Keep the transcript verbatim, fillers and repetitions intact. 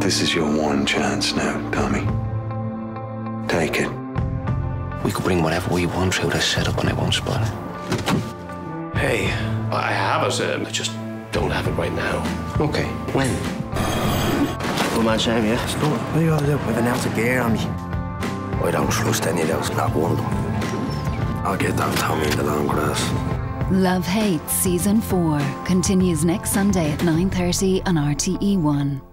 This is your one chance now, Tommy. Take it. We could bring whatever we want through this setup and I won't spot it. Hey, I have it, um, I just don't have it right now. Okay, when? Good man, Sam, yeah? It's done. What do you got to do? I've an ounce of gear on me. I don't trust any of those, not one of them. I'll get that Tommy in the long grass. Love Hate Season four continues next Sunday at nine thirty on R T E one.